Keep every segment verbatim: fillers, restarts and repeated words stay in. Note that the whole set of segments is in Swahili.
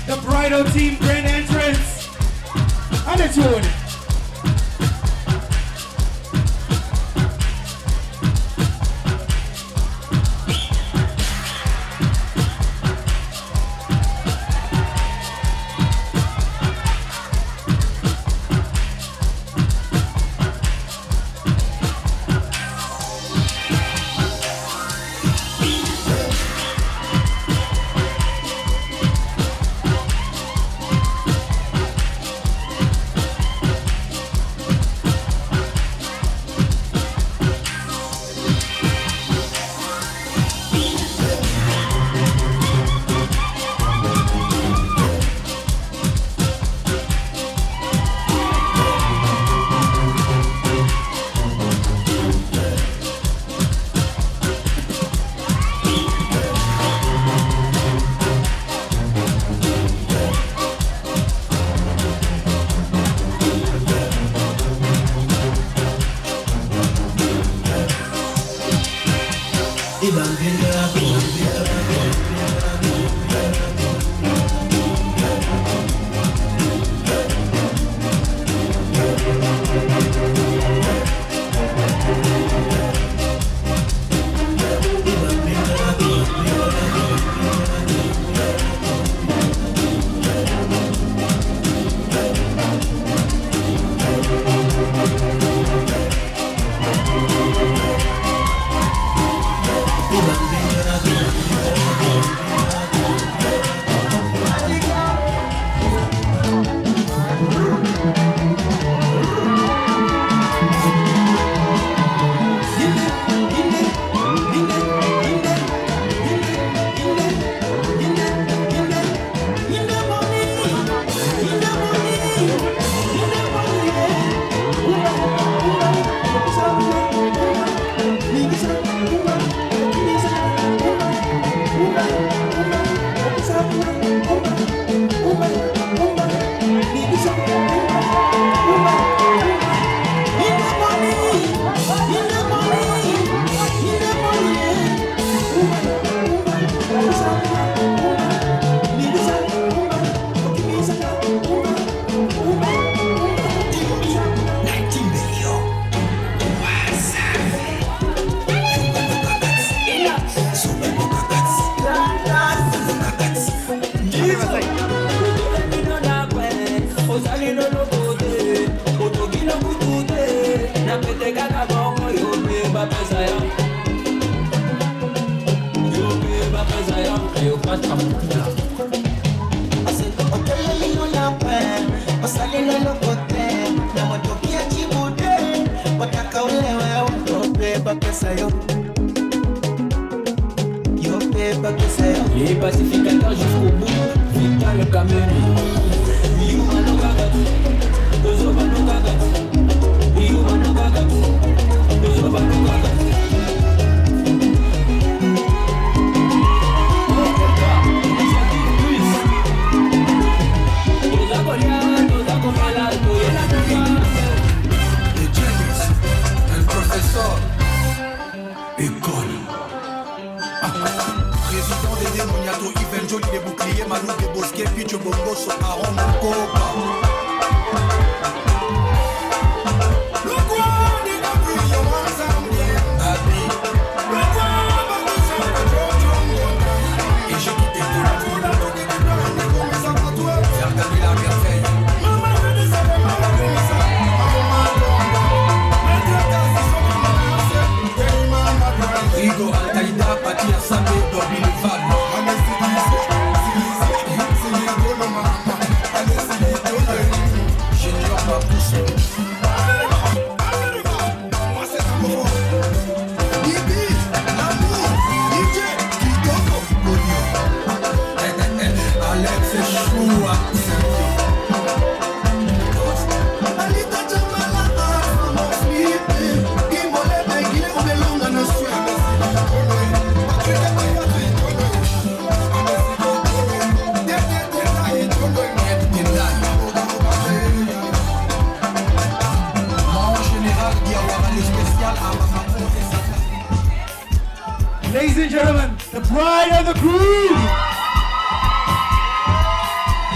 the bridal team grand entrance. And it's on. Les pacificateurs jusqu'au bout, Victor le Cameroun. Les boucliers, Malou, des bosquets, puis tu bongo, so aron, mon coca. Ladies and gentlemen, the bride of the groom.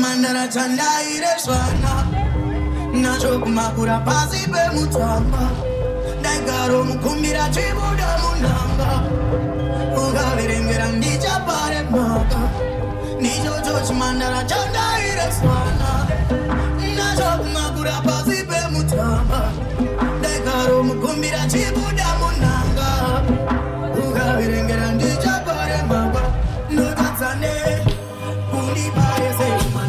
Chimandara chanda ire swana Nacho kumakura pasi pe mutamba Daigaro mukumbira chibuda munanga Uga virengera ndicha pare maka Nijo jo chimandara chanda ire swana Nacho kumakura pasi pe mutamba Daigaro mukumbira chibuda munanga Uga virengera ndicha pare maka Notatsane Kundi pare se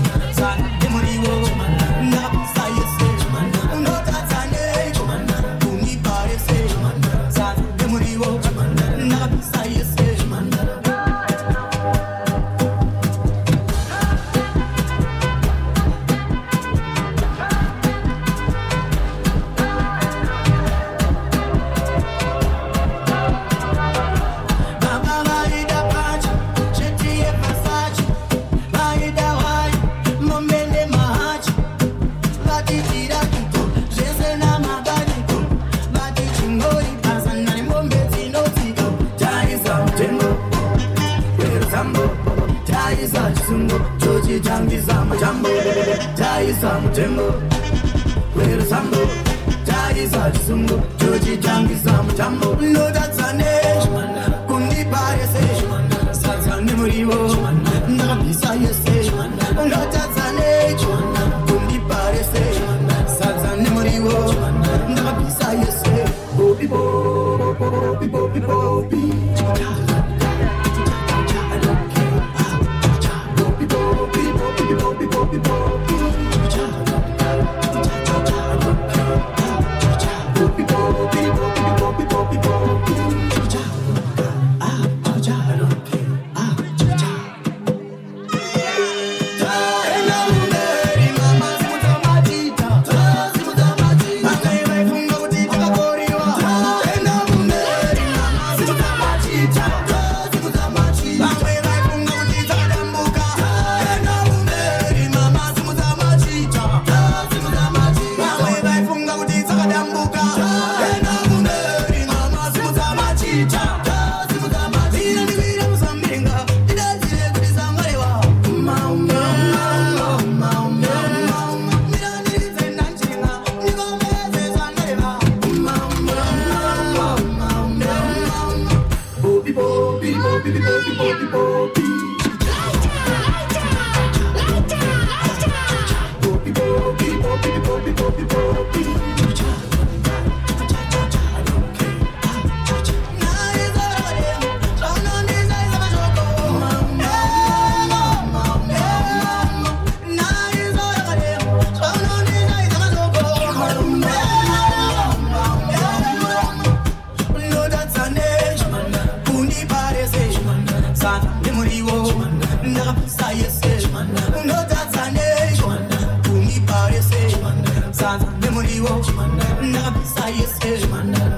Mutembo, where sambo, jai sa sumbo, joji jangi sam jambo, no that's an age, kundi pare se, sasa ni muriwo, na bisa yese, no that's an age, kundi pare se, sasa ni muriwo, na bisa yese, bobi bo, bobi bobi bobi. Memory,